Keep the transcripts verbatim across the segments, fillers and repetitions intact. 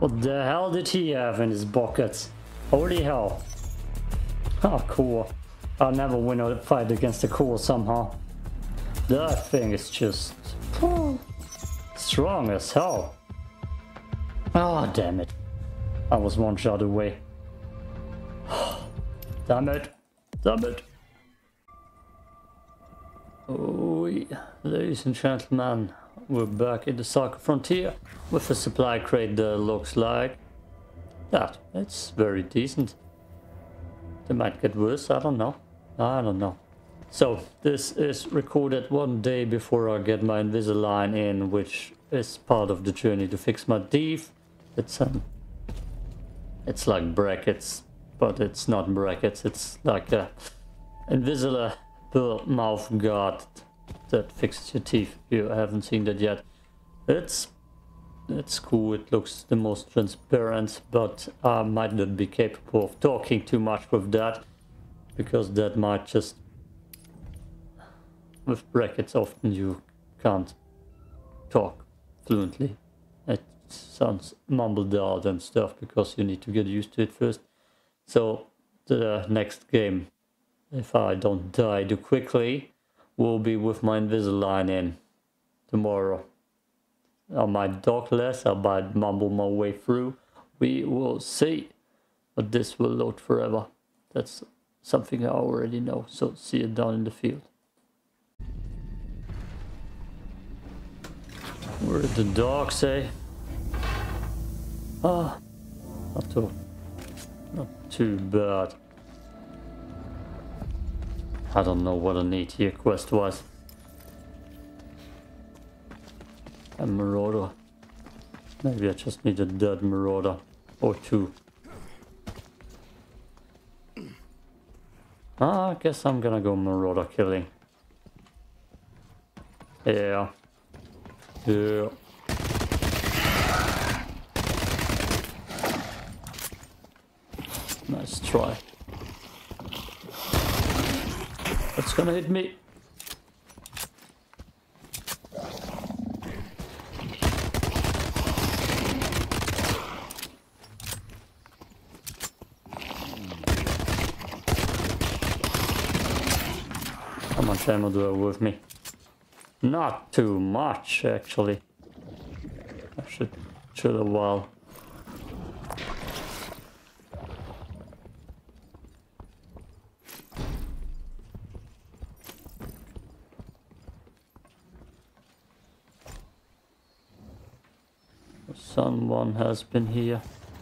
What the hell did he have in his pockets? Holy hell. Ah, cool. I'll never win a fight against the core somehow. That thing is just oh, strong as hell. Ah, oh, damn it. I was one shot away. Damn it. Damn it. Oh, yeah. Ladies and gentlemen, we're back in the Soccer Frontier with a supply crate that looks like that. It's very decent. They might get worse, I don't know. I don't know. So, this is recorded one day before I get my Invisalign in, which is part of the journey to fix my teeth. It's um, it's like brackets, but it's not brackets. It's like a Invisalign mouth guard that fixes your teeth. You haven't seen that yet. It's it's cool. It looks the most transparent, but I might not be capable of talking too much with that, because that might just, with brackets often you can't talk fluently. It sounds mumbled out and stuff because you need to get used to it first. So the next game, if I don't die too quickly, will be with my Invisalign in tomorrow. I might talk less, I might mumble my way through. We will see. But this will load forever. That's something I already know. So see you down in the field. Where did the dog say? Ah, not too, not too bad. I don't know what I need here quest-wise. A marauder. Maybe I just need a dead marauder or two. Ah, I guess I'm gonna go marauder killing. Yeah. Yeah. Nice try. It's gonna hit me. How much ammo do I have with me? Not too much, actually. I should chill a while. Someone has been here.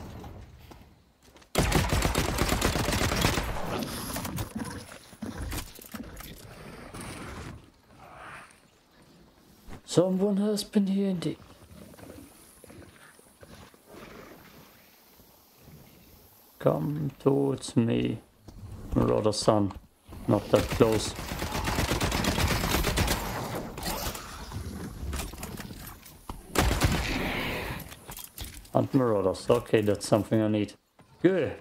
Someone has been here indeed. Come towards me, Marauder son. Not that close. And marauders. Okay, that's something I need. Good.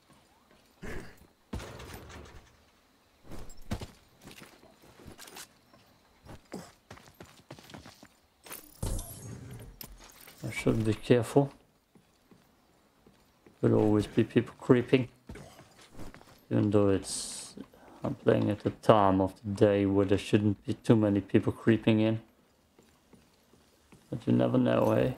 I should be careful. There'll always be people creeping. Even though it's... I'm playing at a time of the day where there shouldn't be too many people creeping in. But you never know, eh?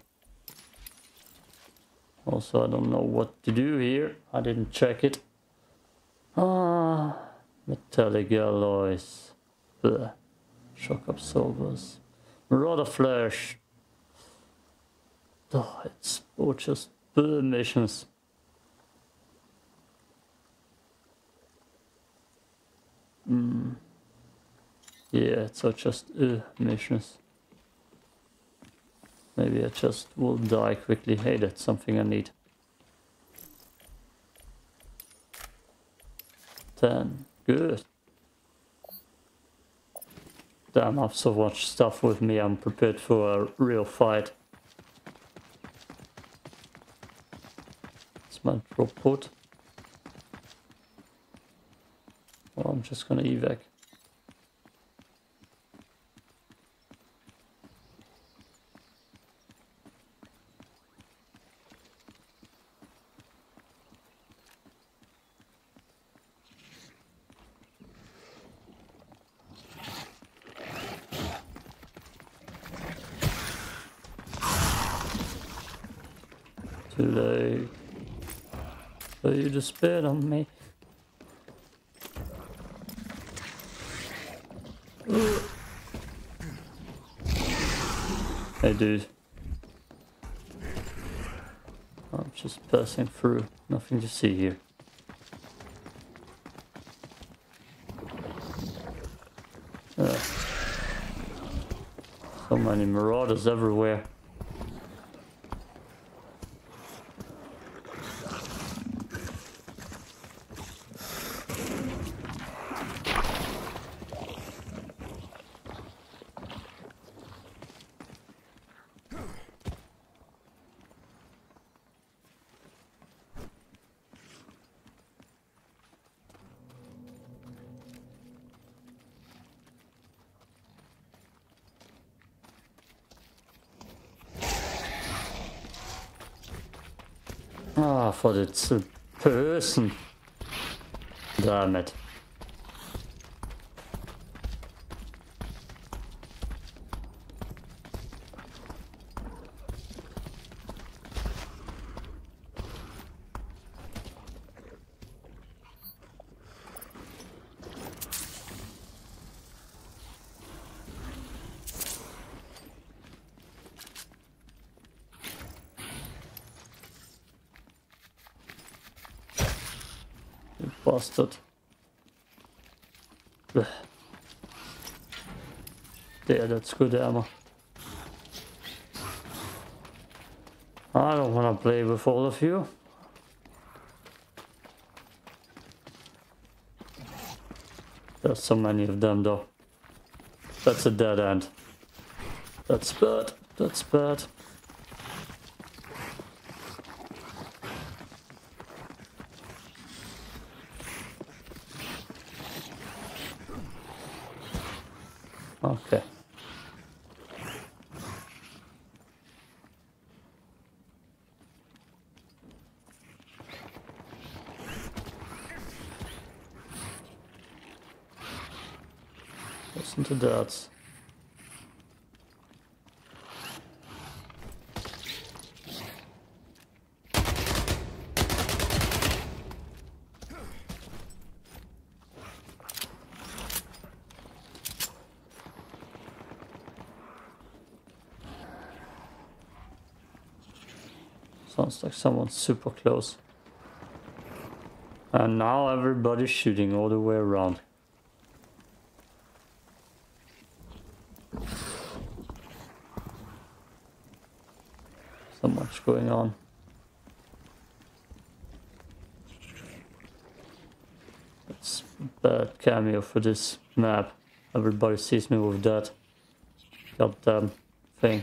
Also, I don't know what to do here. I didn't check it. Ah, metallic alloys. Blech. Shock absorbers. Marauder flash. Oh, it's all just bleh missions. Hmm. Yeah, it's all just uh, missions. Maybe I just will die quickly. Hey, that's something I need. ten. Good. Damn, I have so much stuff with me. I'm prepared for a real fight. It's my drop put. Well, I'm just gonna evac. Too late. So you just spit on me. Hey dude. I'm just passing through. Nothing to see here. Uh, so many marauders everywhere. Ah, I thought it's a person. Damn it. Bastard. Blech. There, that's good ammo. I don't want to play with all of you. There's so many of them though. That's a dead end. That's bad. That's bad. Okay. Listen to that. Sounds like someone's super close. And now everybody's shooting all the way around. So much going on. It's a bad cameo for this map. Everybody sees me with that goddamn thing.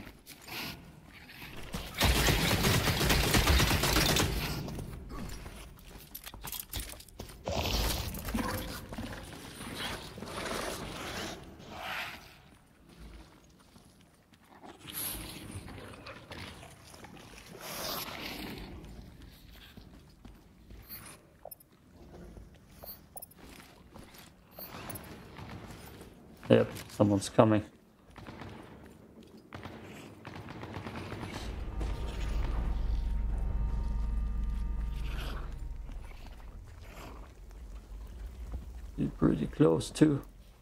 Yep, someone's coming. You're pretty close too.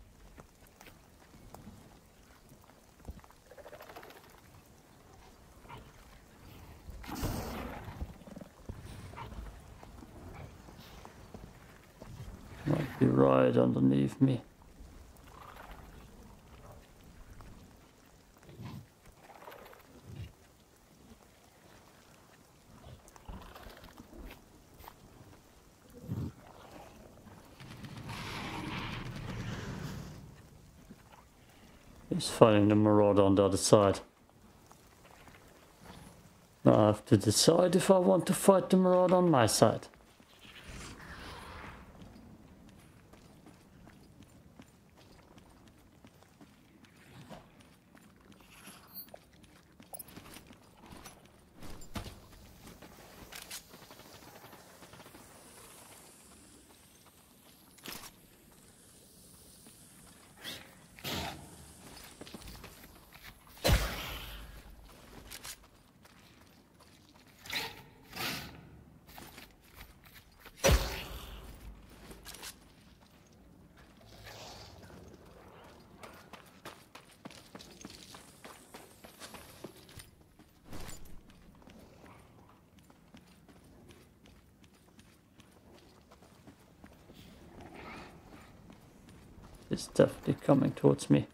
Might be right underneath me. He's fighting the marauder on the other side. Now I have to decide if I want to fight the marauder on my side. is definitely coming towards me.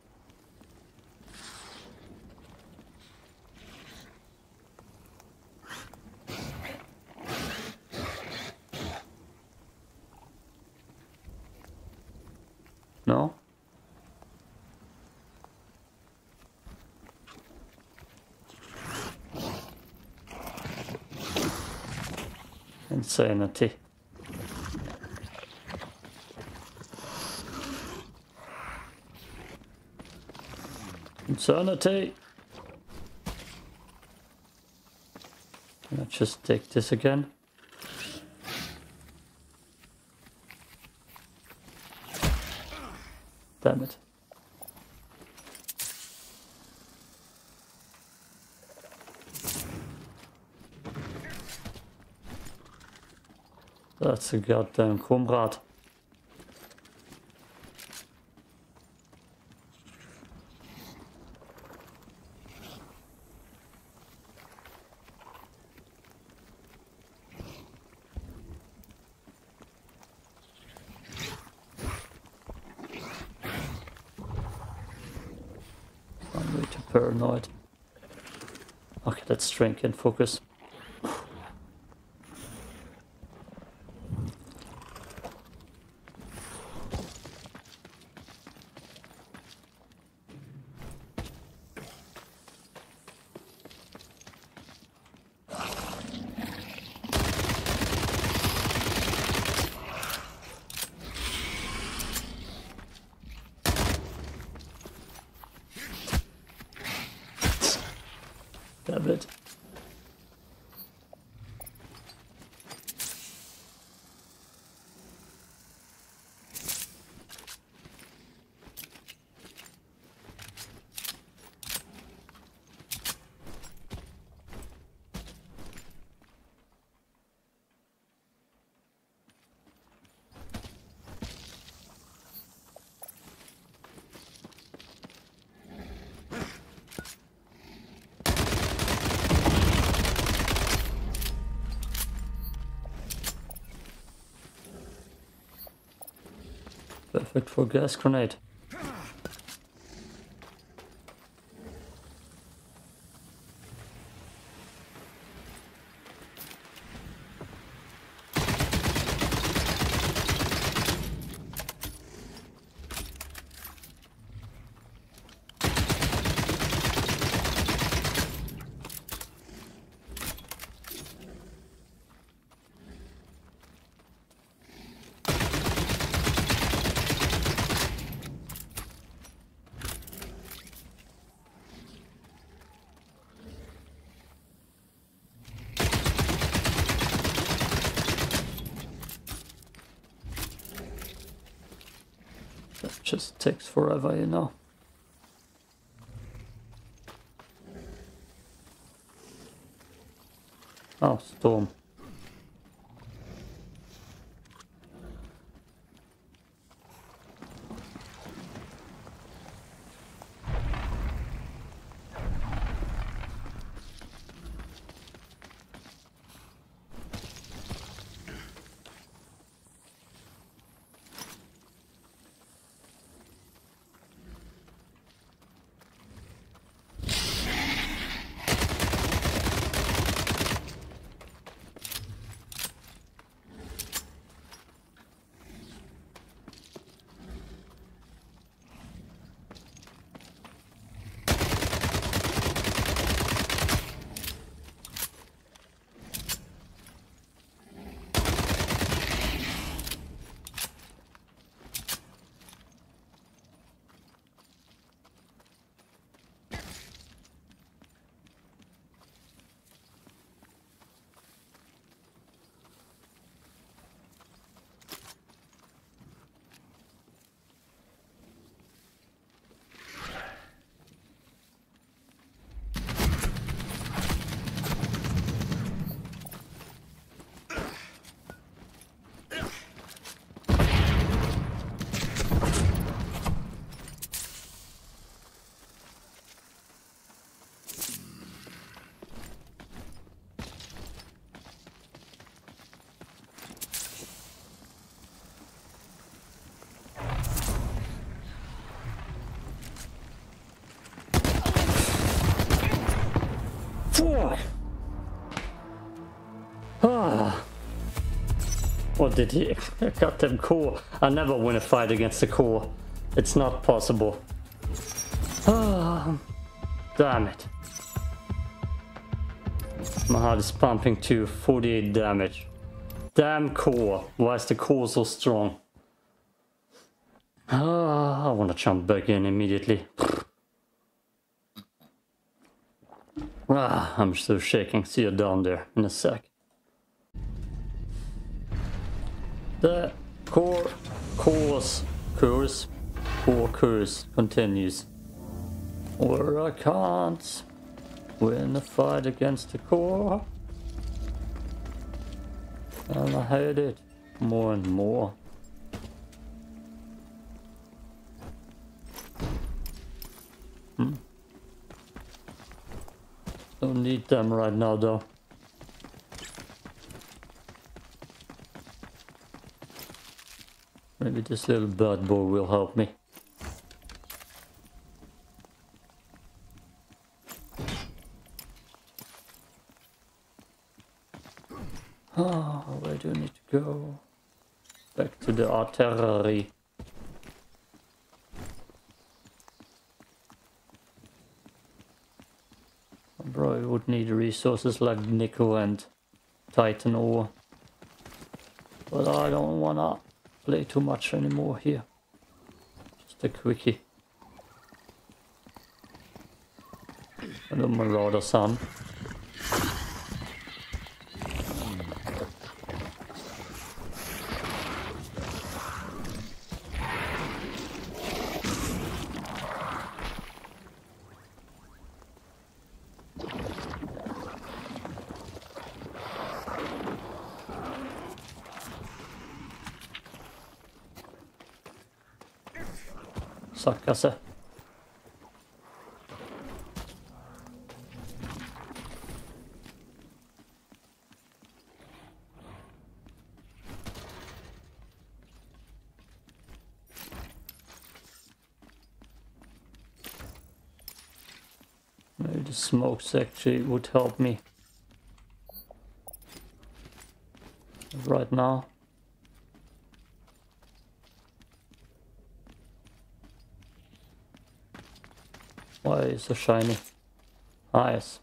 No? Insanity. Insanity! Can I just take this again? Damn it. That's a goddamn comrade. I'm way too paranoid. Okay, let's drink and focus. Damn it. Perfect for gas grenade. That just takes forever, you know. Oh, storm. Ah. What did he? Got them K O R. I never win a fight against the K O R. It's not possible. Ah. Damn it. My heart is pumping to forty-eight damage. Damn K O R. Why is the K O R so strong? Ah, I want to jump back in immediately. Ah, I'm so shaking. See you down there in a sec. The K O R course, curse, K O R curse continues. Or I can't win a fight against the K O R. And I hate it more and more. Hmm. Don't need them right now though. Maybe this little bad boy will help me. Oh, where do I need to go? Back to the artillery. I probably would need resources like nickel and titan ore. But I don't wanna play too much anymore here. Just a quickie. Hello, Marauder son. Sackgasse. Maybe the smokes actually would help me right now. Why is it so shiny? Eyes.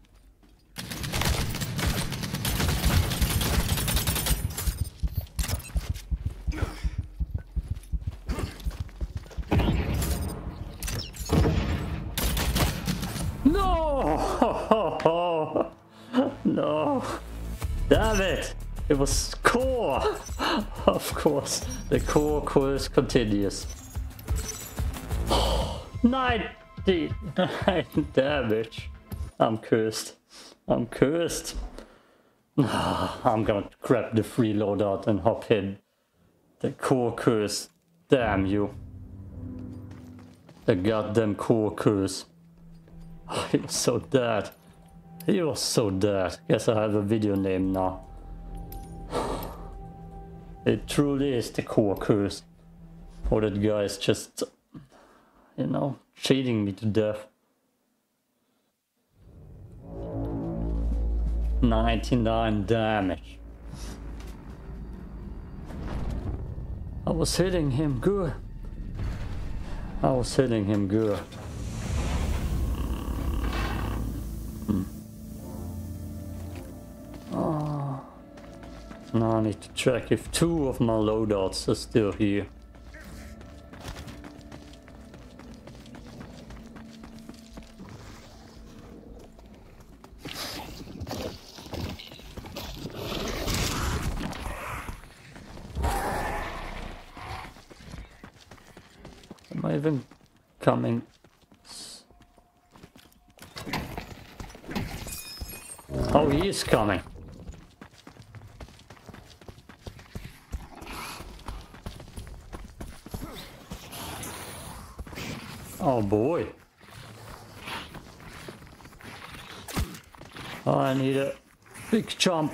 No! No! Damn it! It was K O R! Of course, the K O R course continues. Nine! Nine damage. I'm cursed. I'm cursed. I'm gonna grab the free loadout and hop in. The K O R curse. Damn you. The goddamn K O R curse. Oh, he was so dead. He was so dead. Guess I have a video name now. It truly is the K O R curse. Or that guy is just, you know, cheating me to death. ninety-nine damage. I was hitting him good. I was hitting him good. Hmm. Oh. Now I need to check if two of my loadouts are still here. Am I even coming? Oh, he is coming. Oh boy. Oh, I need a big jump.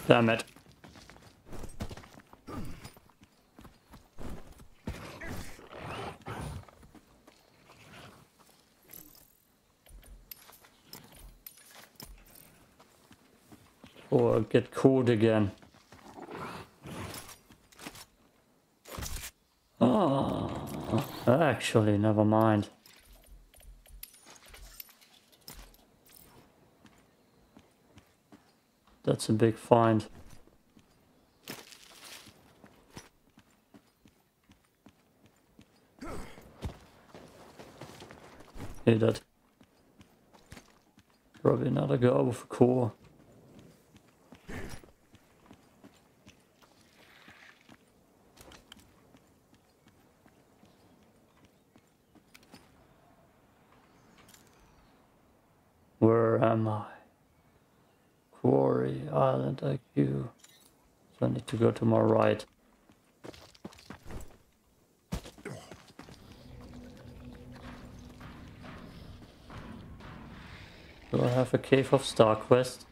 Damn it. Or get caught again. Oh, actually, never mind. That's a big find. Hey, that. Probably another guy with a core. Where am I? Quarry, Island I Q. So I need to go to my right. Do I have a Cave of Star quest?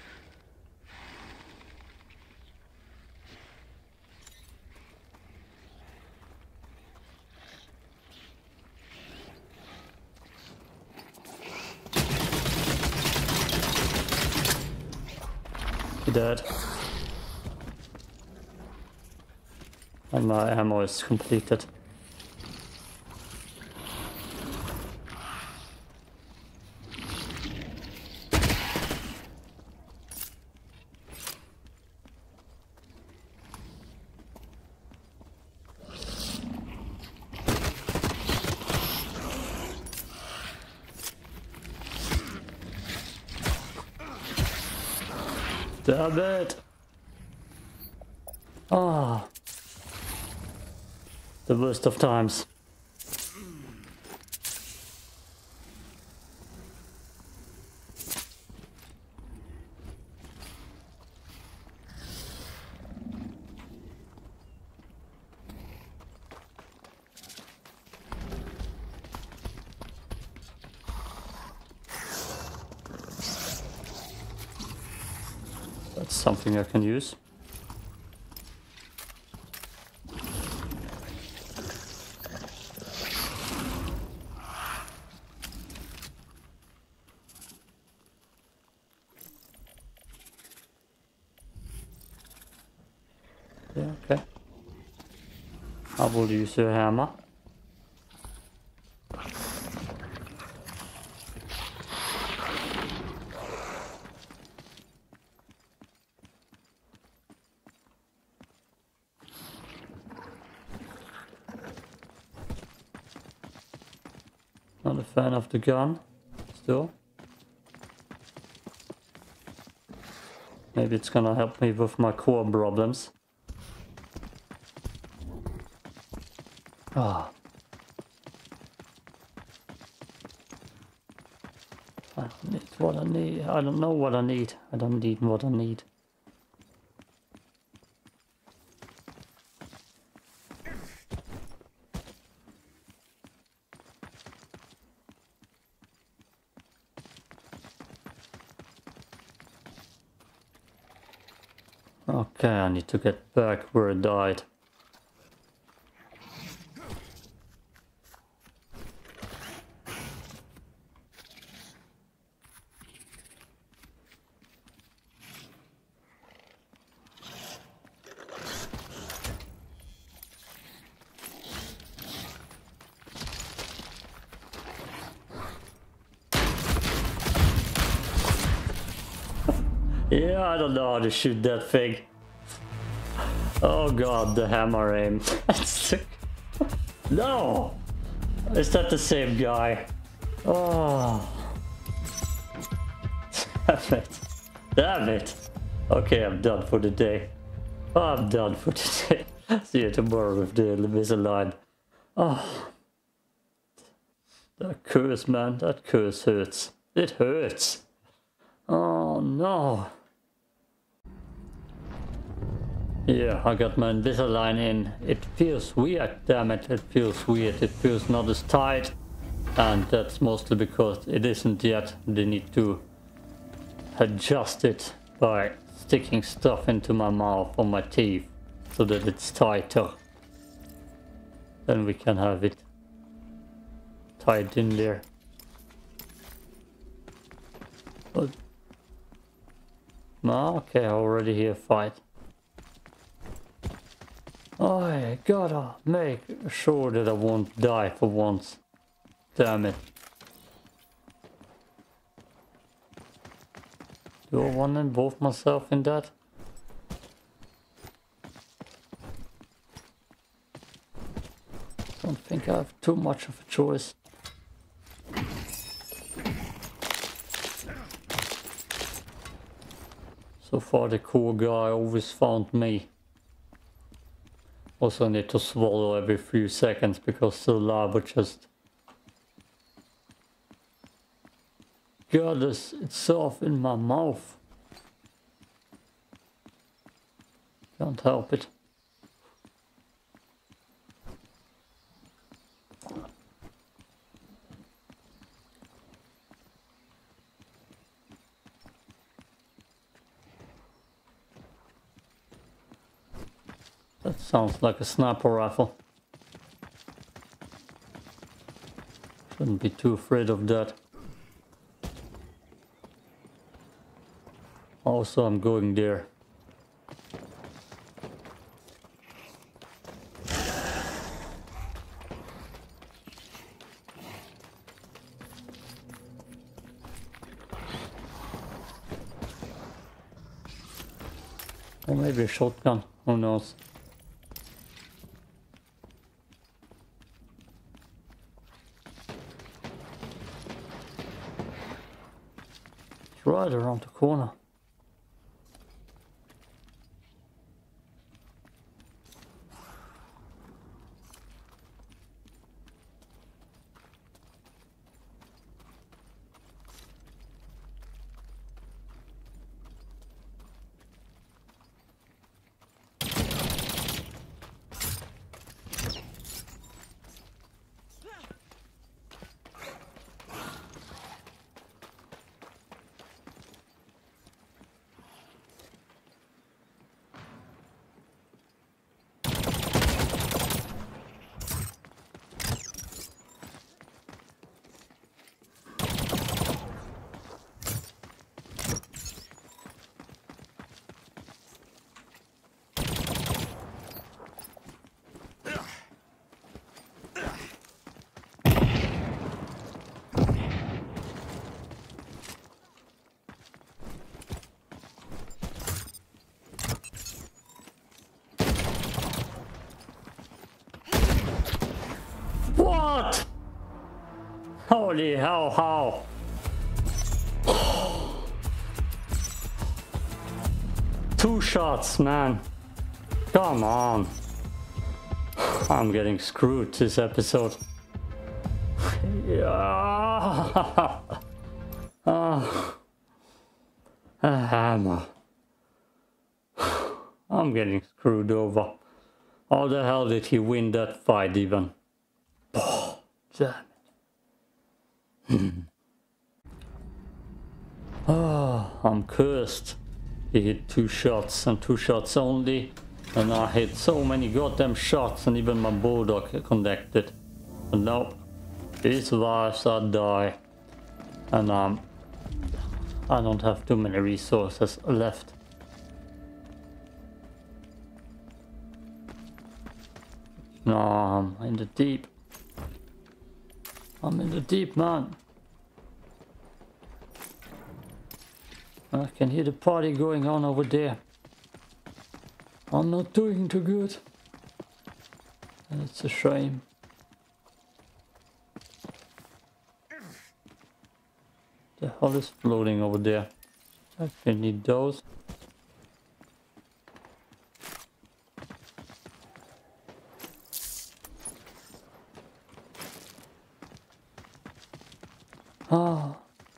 Dead. And my ammo is completed. Damn it! Ah, the worst of times. That's something I can use. Yeah, okay. I will use a hammer. Not a fan of the gun, still. Maybe it's gonna help me with my core problems. Ah. I don't need what I need. I don't know what I need. I don't need what I need. Okay, I need to get back where I died. Yeah, I don't know how to shoot that thing. Oh god, the hammer aim. No! Is that the same guy? Oh. Damn it. Damn it. Okay, I'm done for the day. I'm done for today. See you tomorrow with the Invisalign. Oh. That curse, man. That curse hurts. It hurts. Oh no. Yeah, I got my Invisalign in. It feels weird, damn it, it feels weird. It feels not as tight. And that's mostly because it isn't yet. They need to adjust it by sticking stuff into my mouth or my teeth so that it's tighter. Then we can have it tied in there. But no, okay, I already hear a fight. I gotta make sure that I won't die for once. Damn it. Do I want to involve myself in that? Don't think I have too much of a choice. So far the K O R guy always found me. Also need to swallow every few seconds because the lava just got itself in my mouth. Can't help it. That sounds like a sniper rifle. Shouldn't be too afraid of that. Also, I'm going there. Or maybe a shotgun, who knows. It's right around the corner. What? Holy hell, how? Two shots, man. Come on. I'm getting screwed this episode. Yeah. Oh. A hammer. I'm getting screwed over. How the hell did he win that fight even? Oh, damn it. Oh, I'm cursed. He hit two shots and two shots only. And I hit so many goddamn shots and even my bulldog connected. But no, he survives, I die. And um, I don't have too many resources left. No, I'm in the deep. I'm in the deep, man. I can hear the party going on over there. I'm not doing too good. And it's a shame. The hell is floating over there? I can need those. Ah.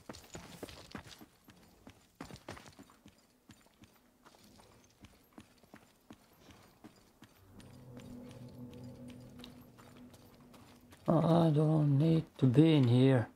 I don't need to be in here.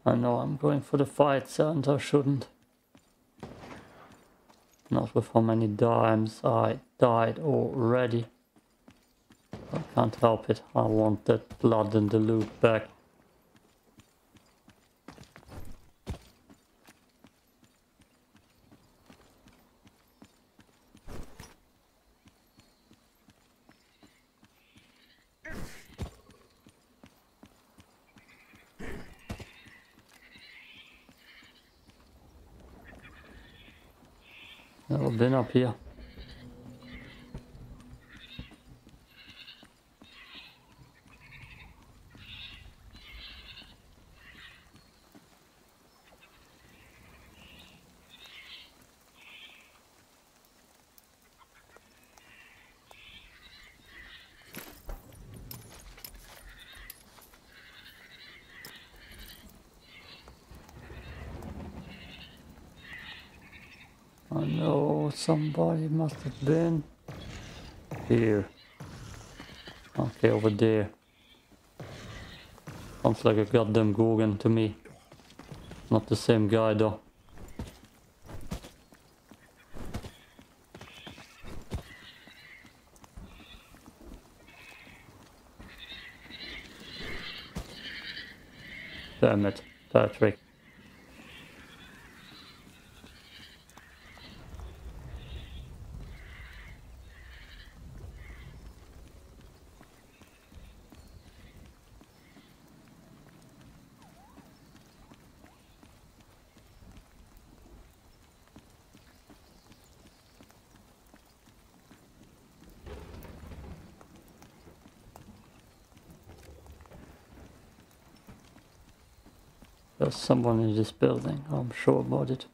I know I'm going for the fights and I shouldn't. Not with how many times I died already. I can't help it. I want that blood and the loot back. Never been up here. I know somebody must have been here. Okay, over there. Sounds like a goddamn Gorgon to me. Not the same guy though. Damn it, Patrick. There's someone in this building, I'm sure about it.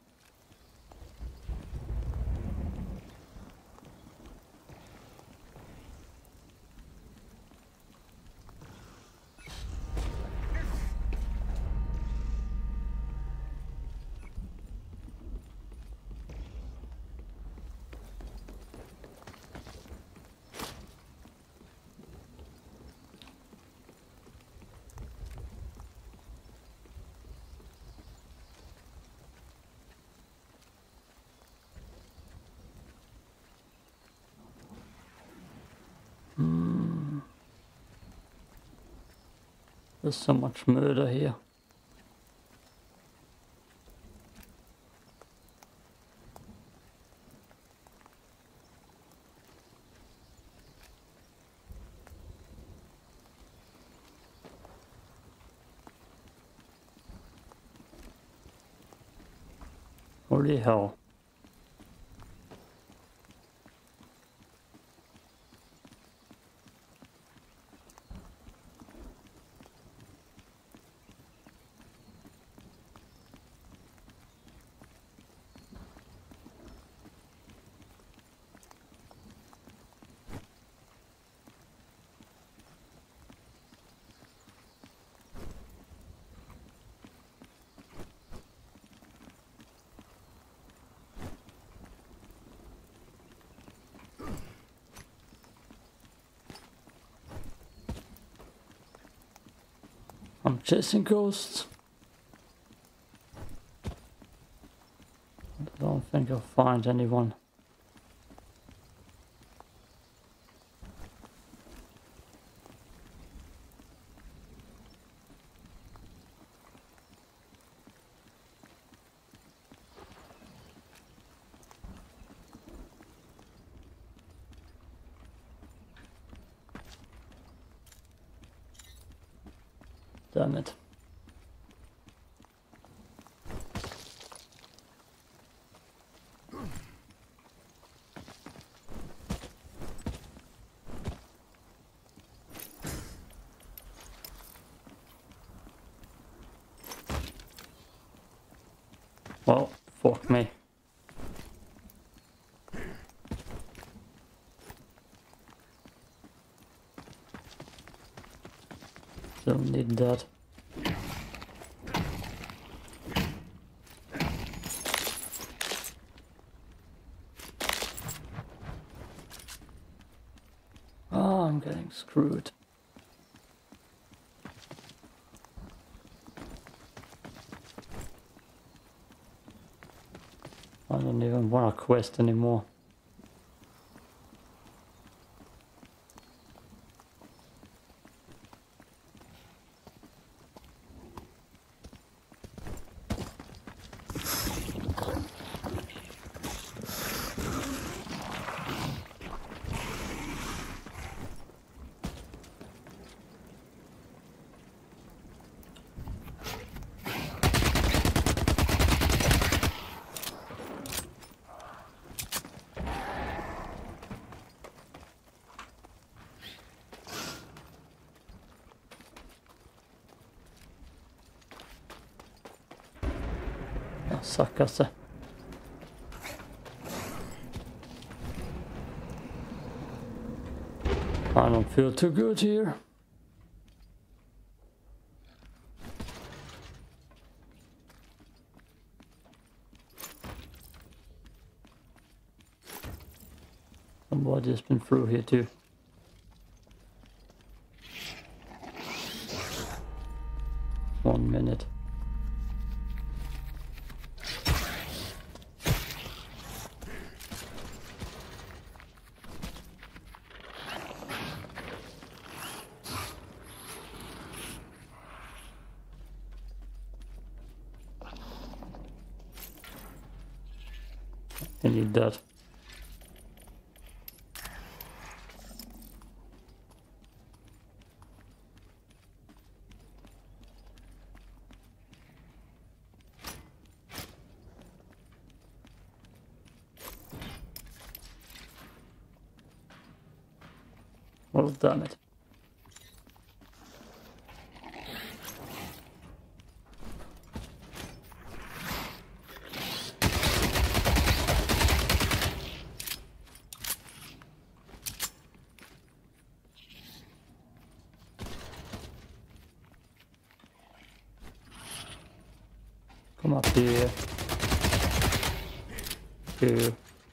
Hmm. There's so much murder here. Holy hell. I'm chasing ghosts. I don't think I'll find anyone. Damn it. Well, fuck me. Don't need that. Oh, I'm getting screwed. I don't even want to quest anymore. Sackgasse. I don't feel too good here. Somebody has been through here too. One minute. I need that. Well, damn it. Come up here. Here.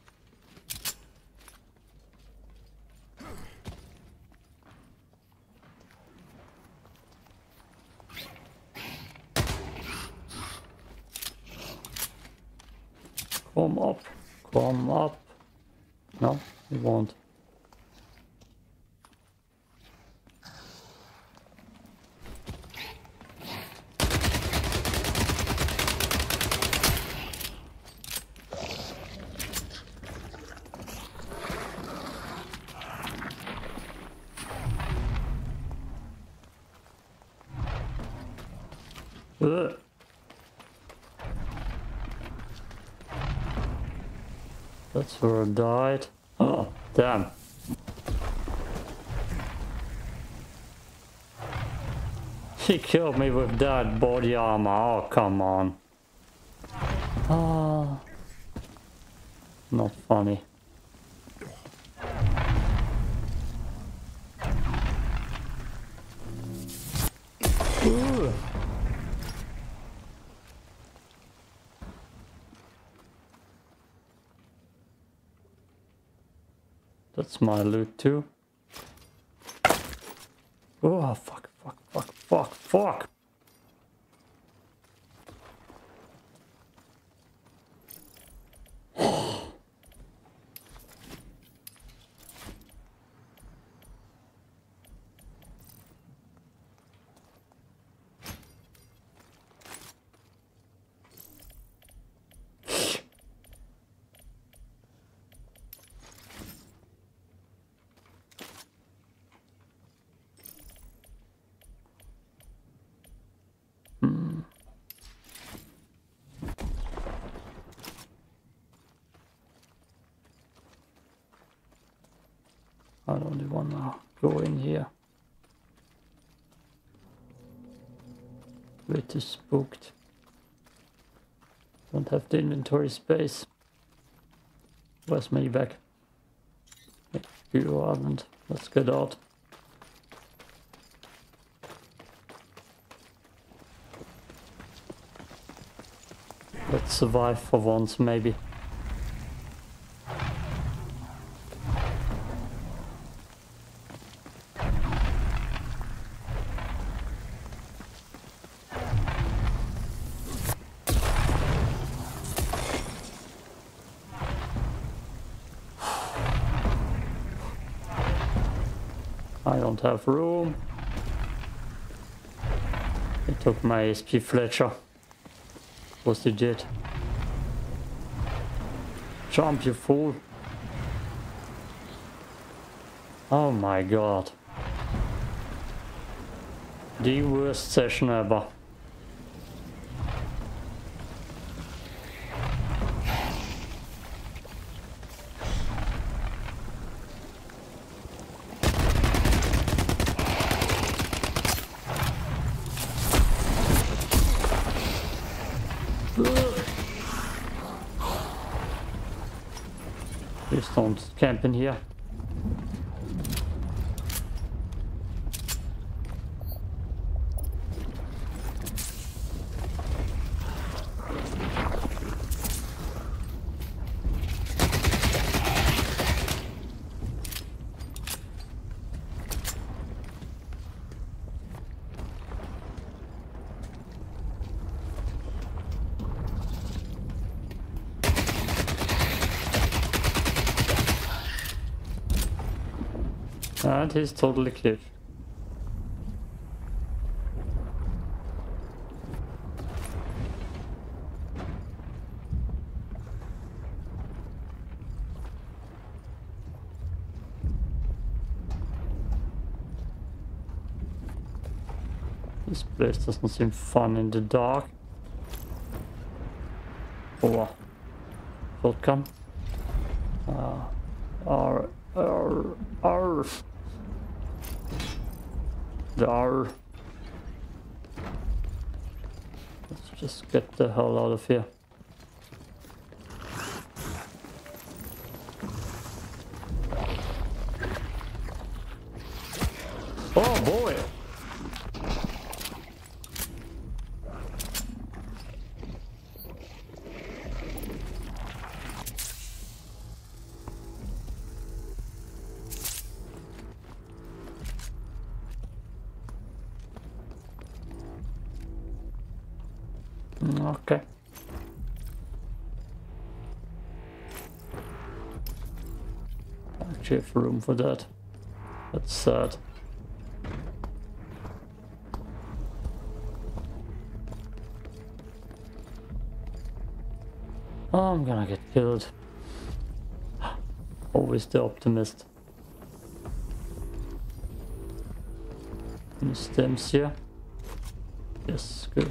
Come up. Come up. No, it won't. Ugh. That's where I died. Oh, damn. He killed me with that body armor. Oh, come on. Ah, not funny. Ooh. That's my loot too. Oh, fuck, fuck, fuck, fuck, fuck. I don't want to go in here. Way too spooked. Don't have the inventory space. Where's my Evac? You haven't. Let's get out. Let's survive for once, maybe. I don't have room. They took my S P Fletcher. What's they did? Jump, you fool. Oh my god. The worst session ever. Please don't camp in here. And he's totally clear. This place doesn't seem fun in the dark. Oh, shotgun. Uh, R, R, R. The R. Let's just get the hell out of here. Oh boy! Okay. Actually have room for that. That's sad. Oh, I'm gonna get killed. Always the optimist. Any stems here? Yes, good.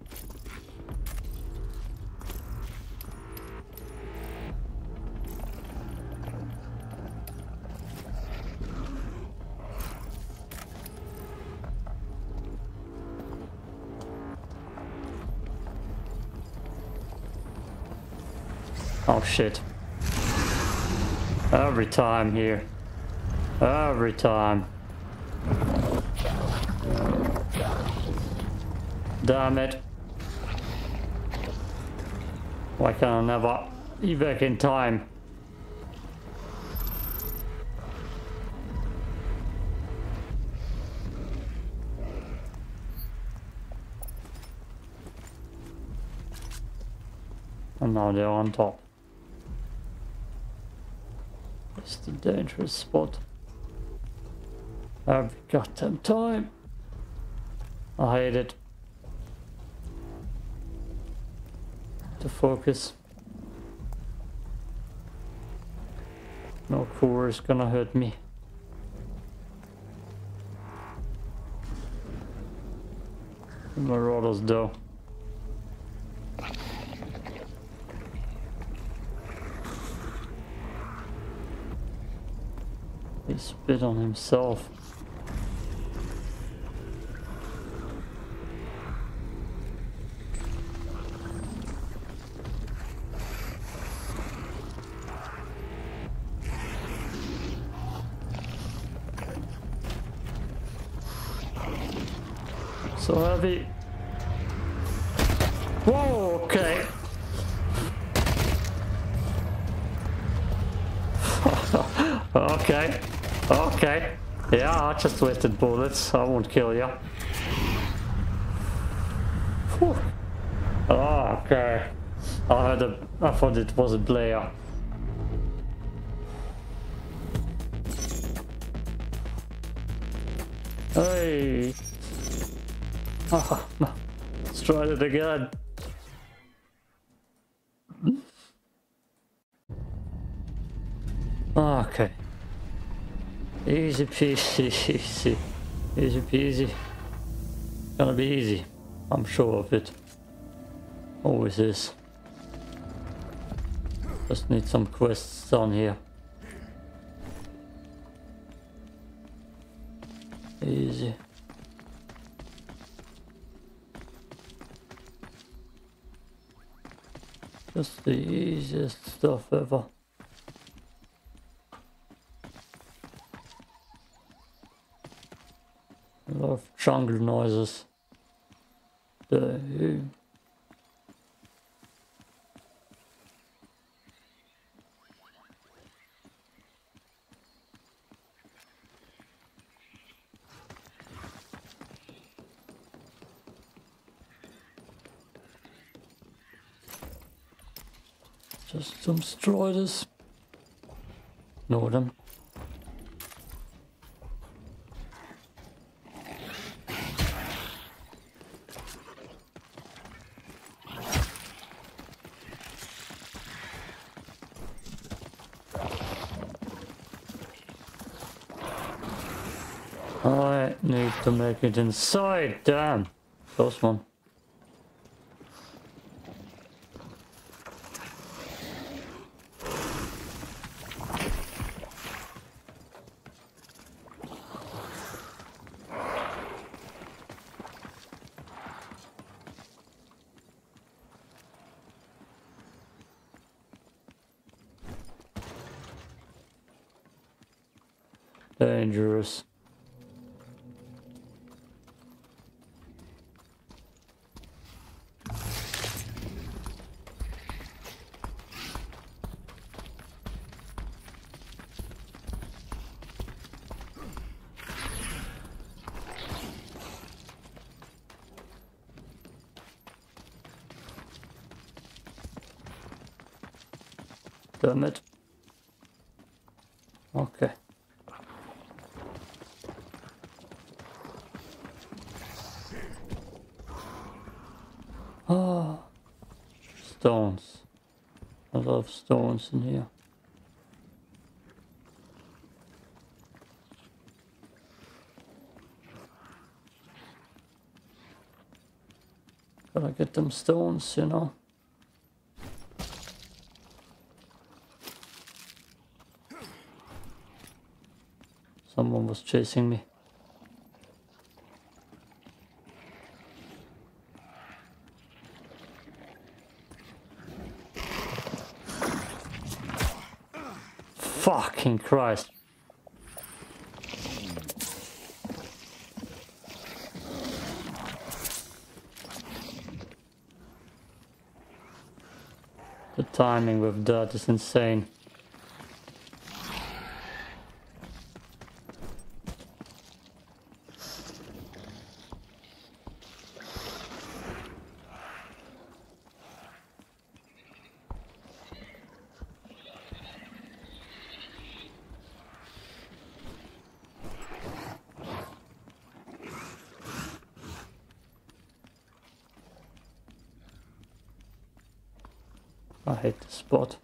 Oh shit. Every time here. Every time. Damn it. Why can I never evac in time? And now they're on top. It's the dangerous spot. Every goddamn time. I hate it. To focus. No K O R is gonna hurt me. Marauders though. He spit on himself. So heavy. Whoa, okay. Okay. Okay. Yeah, I just wasted bullets. I won't kill you. Whew. Oh, okay. I had a. I thought it was a player. Hey! Oh, no. Let's try it again. Okay. Easy peasy, easy. Easy peasy. Gonna be easy. I'm sure of it. Always is. Just need some quests down here. Easy. Just the easiest stuff ever. A lot of jungle noises. The just some striders. Know them. I need to make it inside, damn. Close one. Dangerous. Damn it. Okay. Ah, stones. A lot of stones in here. Gotta get them stones, you know. Someone was chasing me. Fucking Christ. The timing with that is insane. I hate this spot.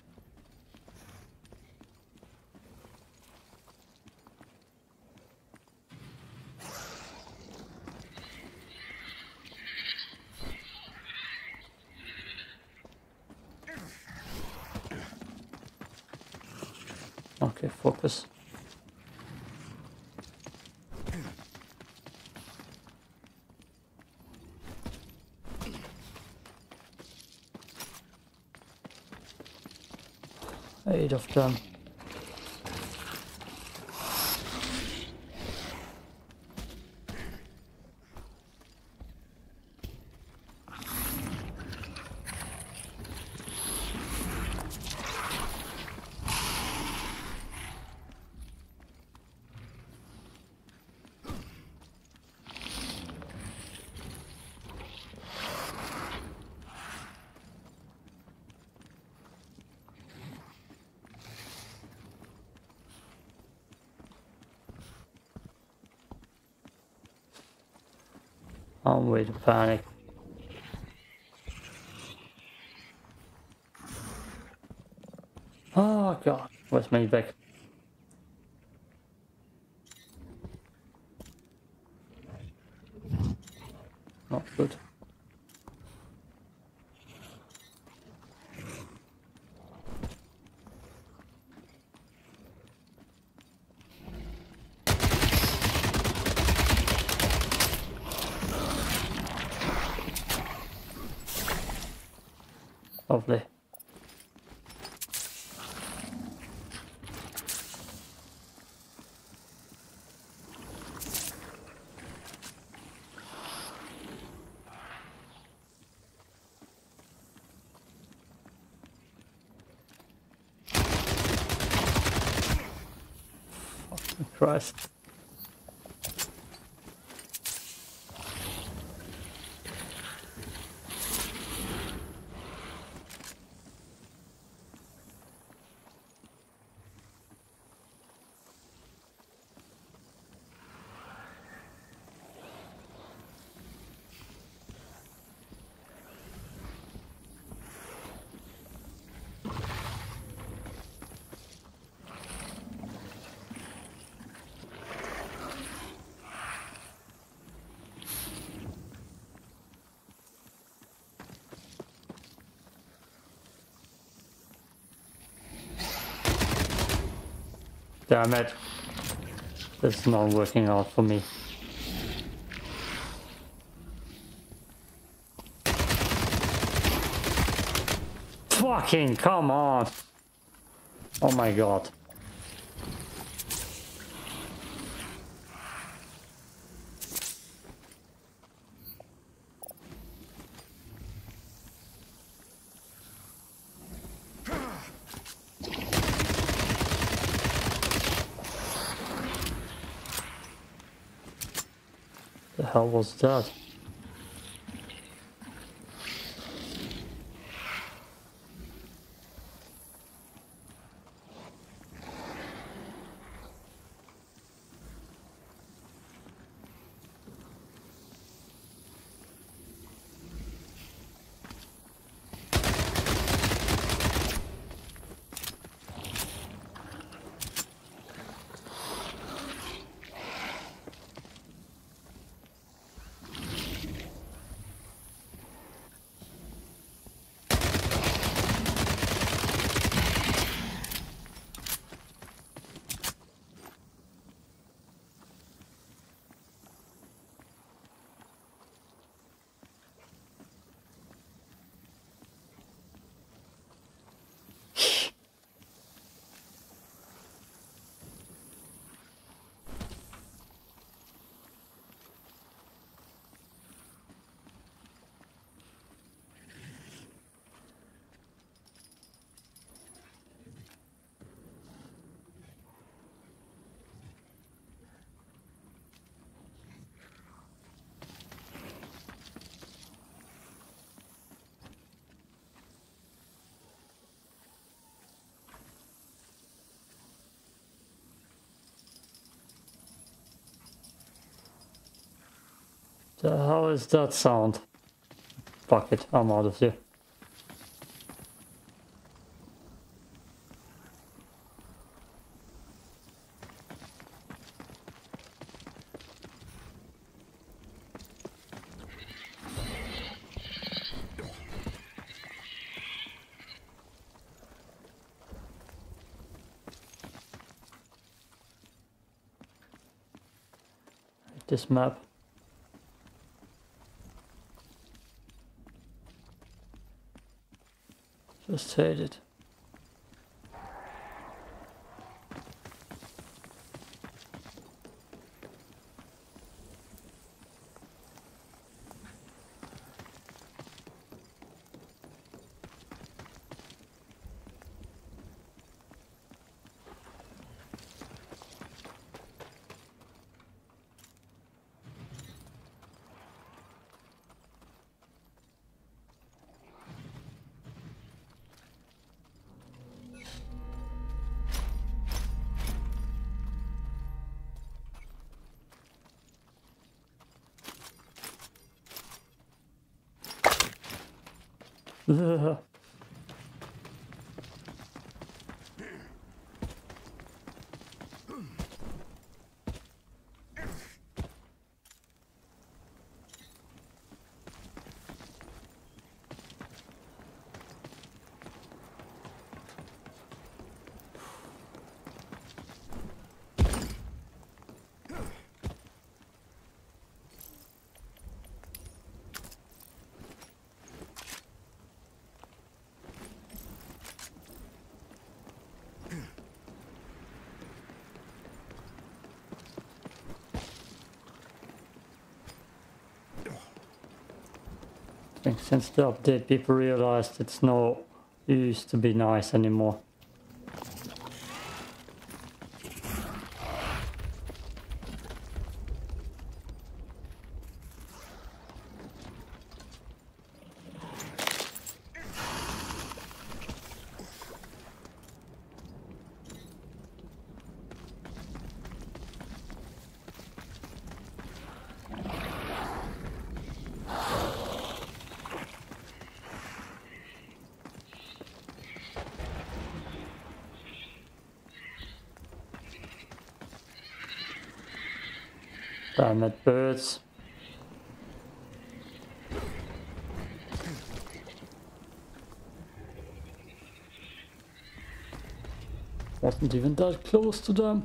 Okay, focus. Eight of them. I'm way to panic. Oh god, where's my back? Not good. Lovely. Fucking Christ. Damn it. This is not working out for me. Fucking come on. Oh my god. The hell was that? The hell is that sound? Fuck it, I'm out of here. This map. Just hate it. I think since the update people realized it's no use to be nice anymore. Damn it, birds. Wasn't even that close to them.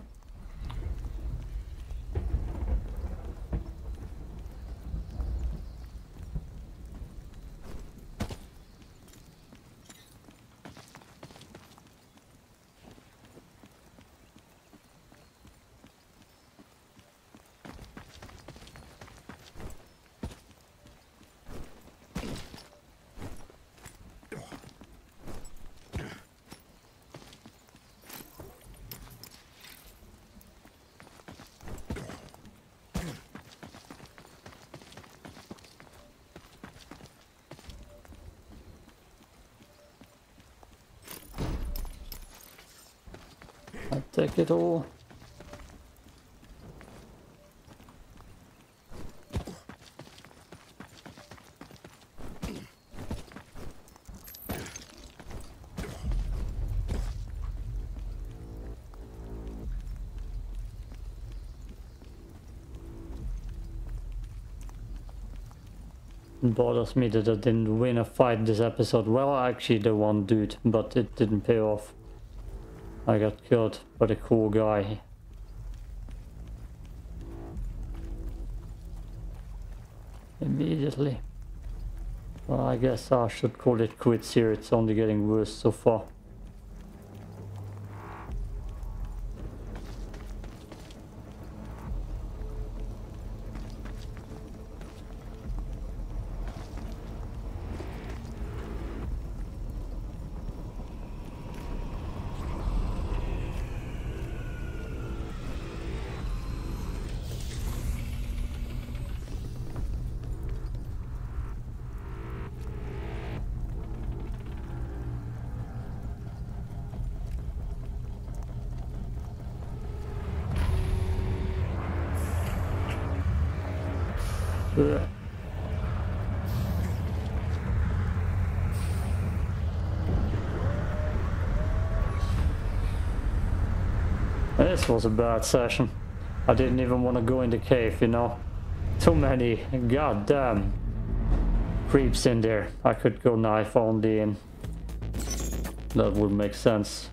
I take it all. It bothers me that I didn't win a fight this episode. Well, actually the one dude, but it didn't pay off. I got killed by the cool guy. Immediately. Well, I guess I should call it quits here. It's only getting worse so far. Ugh. This was a bad session. I didn't even want to go in the cave, you know. Too many goddamn creeps in there. I could go knife only in. That would make sense.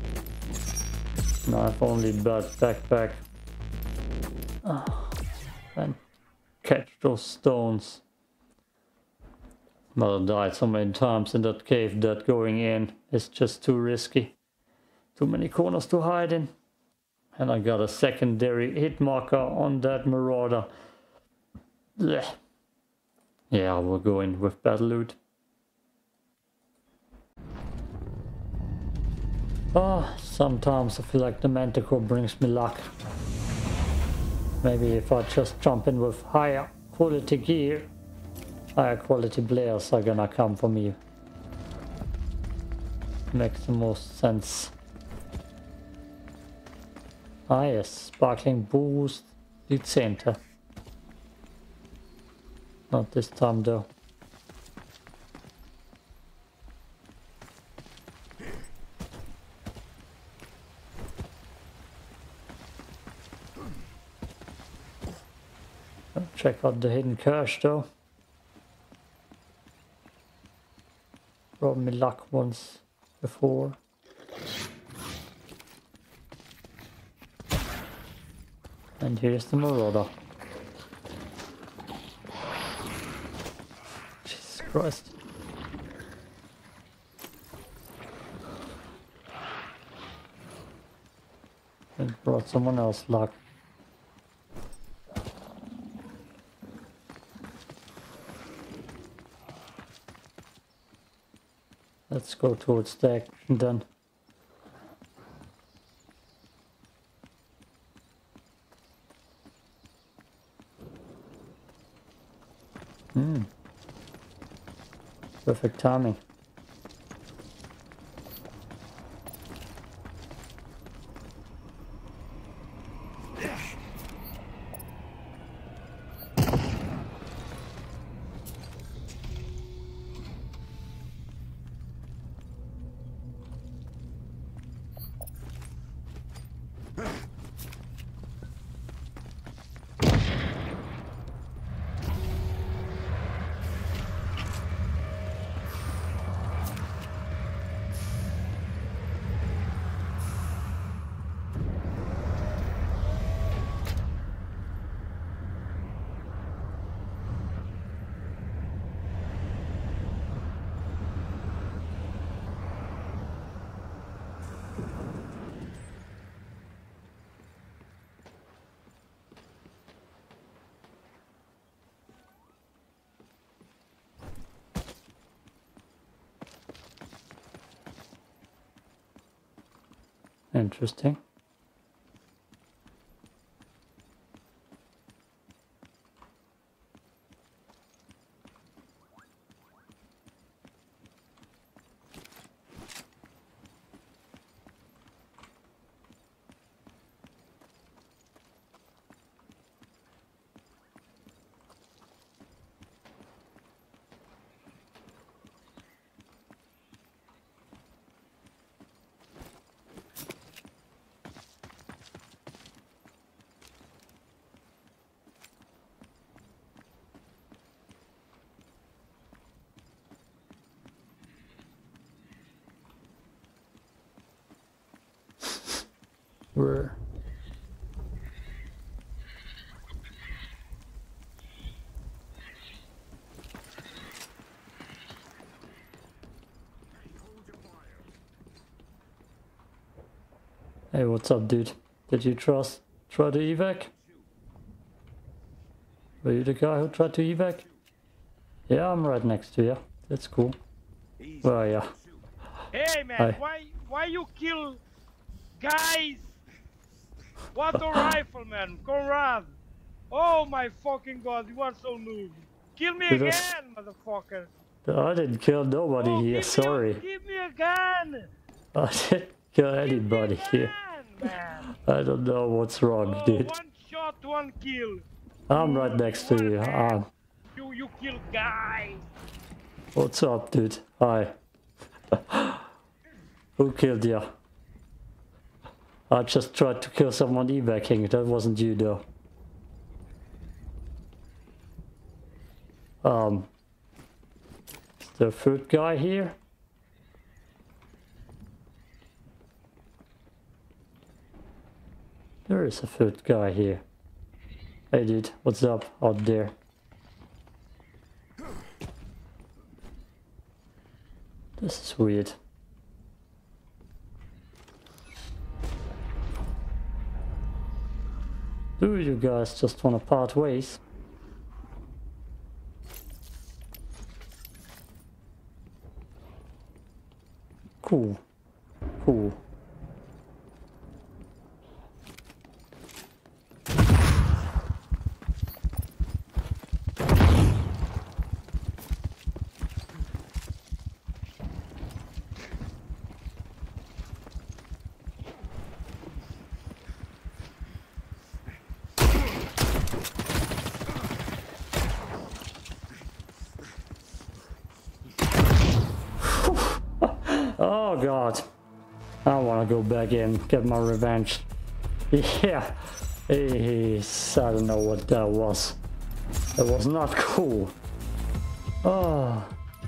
Knife only, but backpack. Oh, and catch those stones. But I died so many times in that cave that going in is just too risky. Too many corners to hide in. And I got a secondary hit marker on that marauder. Blech. Yeah, we'll go in with battle loot. Ah, sometimes I feel like the Manticore brings me luck. Maybe if I just jump in with higher quality gear, higher quality players are gonna come for me. Makes the most sense. Ah yes, sparkling boost, lead center. Not this time though. I'll check out the hidden cache though. Brought me luck once before. And here's the marauder. Jesus Christ. And brought someone else luck. Let's go towards the action then. Hmm. Perfect timing. Interesting. Where? Hey, what's up, dude? Did you trust try to evac? Were you the guy who tried to evac? Yeah, I'm right next to you. That's cool. Where are you? Hey man, Hi. why why you kill guys? What a rifleman, Conrad! Oh my fucking god, you are so noob. Kill me Did I- again, motherfucker! I didn't kill nobody Oh, here, give sorry. Me a, give me a gun! I didn't kill Give anybody me a here. gun, man! I don't know what's wrong, Oh, dude. one shot, one kill. I'm You- right next to one you. man. Ah, You you kill guys. what's up, dude? Hi. Who killed you? I just tried to kill someone evacing. That wasn't you, though. Um, is there a food guy here? There is a food guy here. Hey, dude, what's up out there? This is weird. Do you guys just want to part ways? Cool. Cool. Oh god, I want to go back in, get my revenge. Yeah, He's, I don't know what that was. That was not cool. Oh.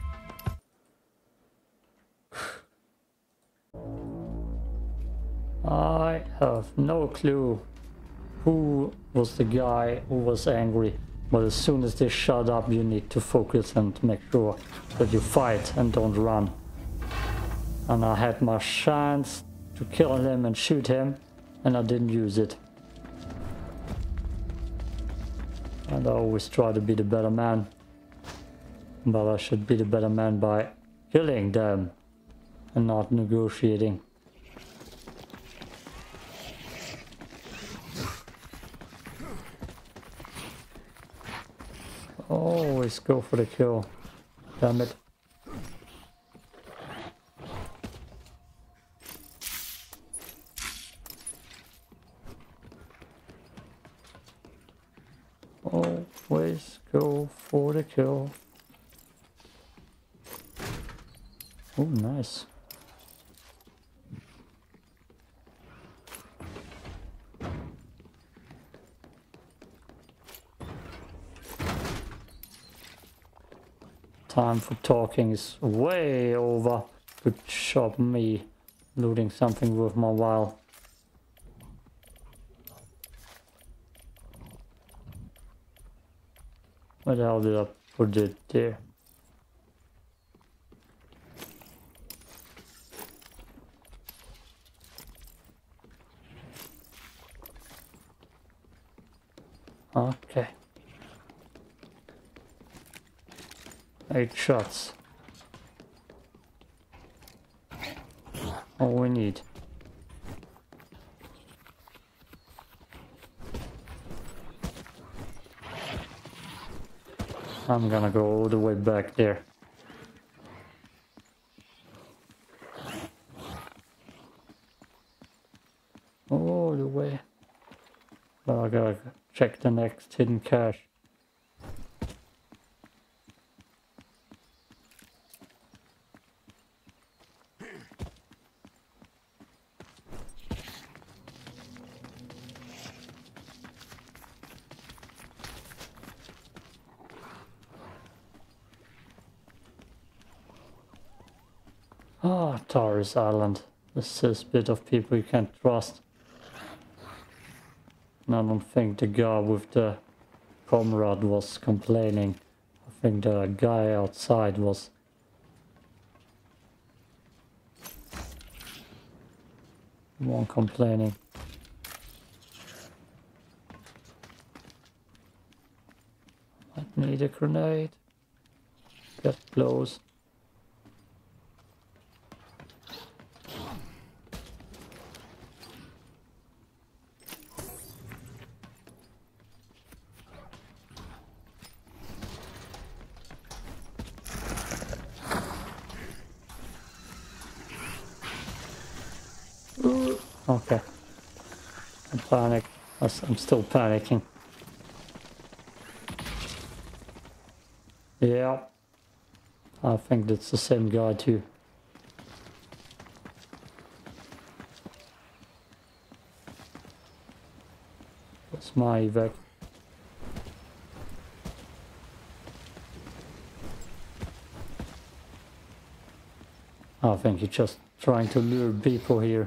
I have no clue who was the guy who was angry, but as soon as they shut up you need to focus and make sure that you fight and don't run. And I had my chance to kill him and shoot him and I didn't use it. And I always try to be the better man, but I should be the better man by killing them and not negotiating. Always go for the kill. Damn it. Always go for the kill. Oh, nice. Time for talking is way over. Good job me looting something worth my while. Where the hell did I put it there? Okay. Eight shots. All we need. I'm gonna go all the way back there. All the way. But I gotta check the next hidden cache. Ah, Taurus Island. This is a bit of people you can't trust. And I don't think the guy with the comrade was complaining. I think the guy outside was. The one complaining. Might need a grenade. Get close. Okay. I'm panic. I'm still panicking. Yeah. I think that's the same guy too. That's my evac. I think you're just trying to lure people here.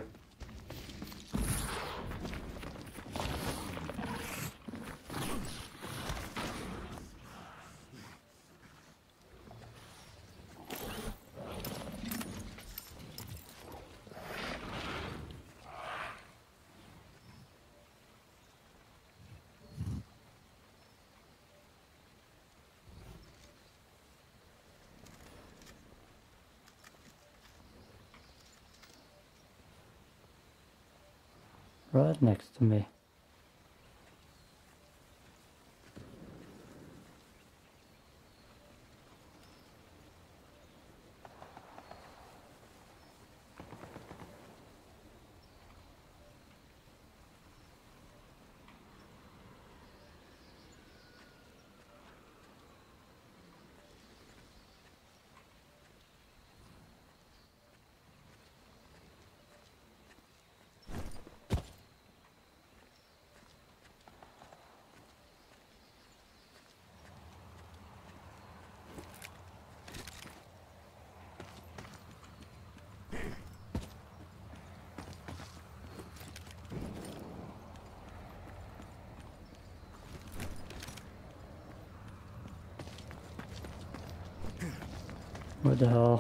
Right next to me. What the hell?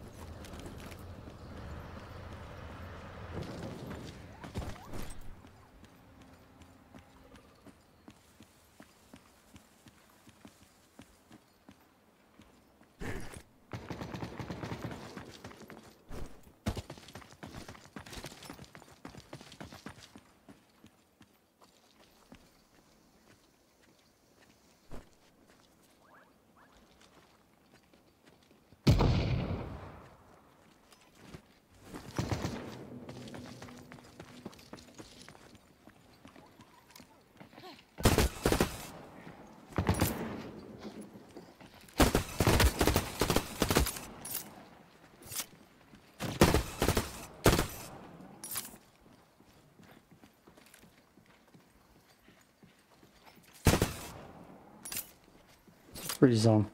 Free zone.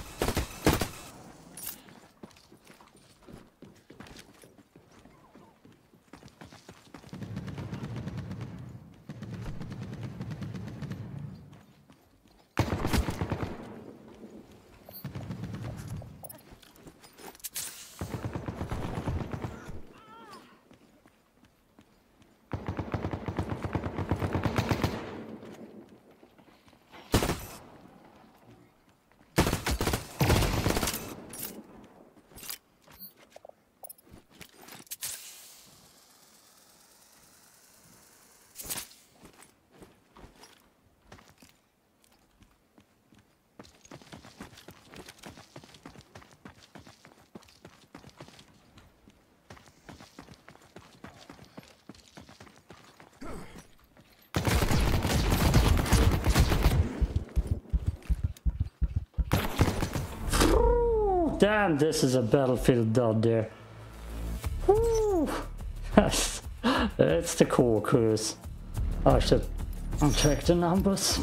Damn, this is a battlefield out there. Woo. Yes, it's the K O R curse. I should check the numbers.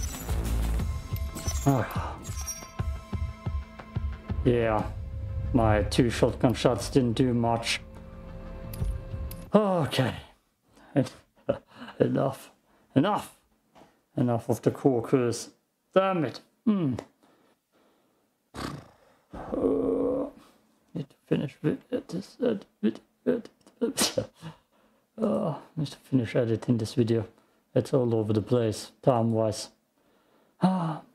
Oh. Yeah, my two shotgun shots didn't do much. Okay, enough, enough, enough of the K O R curse. Damn it. Hmm. Uh, need to finish with this video. uh, need to finish editing this video. It's all over the place, time wise. Ah.